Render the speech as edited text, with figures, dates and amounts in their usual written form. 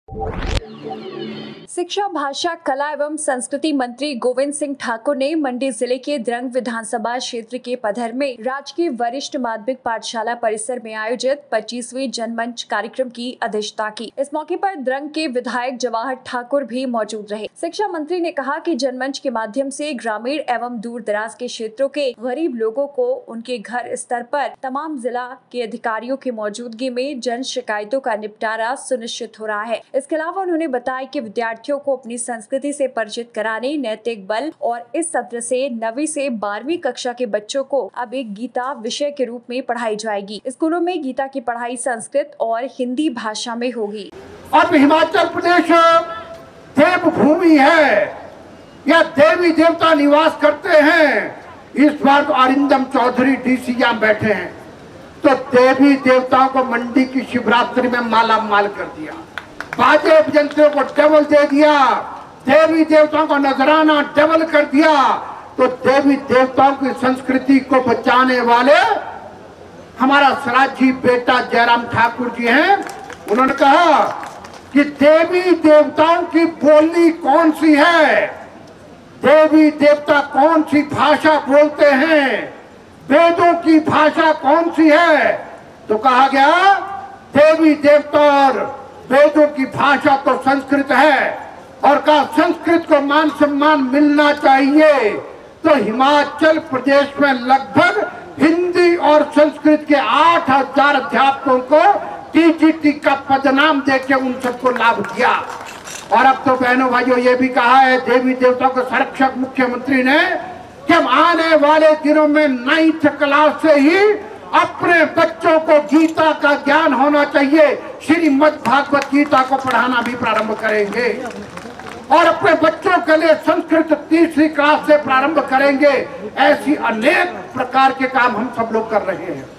शिक्षा, भाषा, कला एवं संस्कृति मंत्री गोविंद सिंह ठाकुर ने मंडी जिले के द्रंग विधानसभा क्षेत्र के पधर में राजकीय वरिष्ठ माध्यमिक पाठशाला परिसर में आयोजित 25वीं जनमंच कार्यक्रम की अध्यक्षता की। इस मौके पर द्रंग के विधायक जवाहर ठाकुर भी मौजूद रहे। शिक्षा मंत्री ने कहा कि जनमंच के माध्यम से ग्रामीण एवं दूर दराज के क्षेत्रों के गरीब लोगों को उनके घर स्तर पर तमाम जिला के अधिकारियों की मौजूदगी में जन शिकायतों का निपटारा सुनिश्चित हो रहा है। इसके अलावा उन्होंने बताया कि विद्यार्थियों को अपनी संस्कृति से परिचित कराने नैतिक बल और इस सत्र से 9वीं से 12वीं कक्षा के बच्चों को अब एक गीता विषय के रूप में पढ़ाई जाएगी। स्कूलों में गीता की पढ़ाई संस्कृत और हिंदी भाषा में होगी। अब हिमाचल प्रदेश देवभूमि है या देवी देवता निवास करते हैं। इस बार तो अरिंदम चौधरी डीसी यहाँ बैठे हैं, तो देवी देवताओं को मंडी की शिवरात्रि में माला माल कर दिया, बाजे बजंतरियों को डबल दे दिया, देवी देवताओं का नजराना डबल कर दिया। तो देवी देवताओं की संस्कृति को बचाने वाले हमारा सराजी बेटा जयराम ठाकुर जी हैं। उन्होंने कहा कि देवी देवताओं की बोली कौन सी है, देवी देवता कौन सी भाषा बोलते हैं, वेदों की भाषा कौन सी है। तो कहा गया देवी देवता और वेदों की भाषा तो संस्कृत है, और कहा संस्कृत को मान सम्मान मिलना चाहिए। तो हिमाचल प्रदेश में लगभग हिंदी और संस्कृत के 8000 अध्यापकों को टीजीटी का पदनाम देके उन सबको लाभ दिया। और अब तो बहनों भाइयों ये भी कहा है देवी देवताओं के संरक्षक मुख्यमंत्री ने कि हम आने वाले दिनों में 9th क्लास से ही अपने बच्चों को गीता का ज्ञान होना चाहिए। श्रीमद् भागवत गीता को पढ़ाना भी प्रारंभ करेंगे और अपने बच्चों के लिए संस्कृत 3री क्लास से प्रारंभ करेंगे। ऐसी अनेक प्रकार के काम हम सब लोग कर रहे हैं।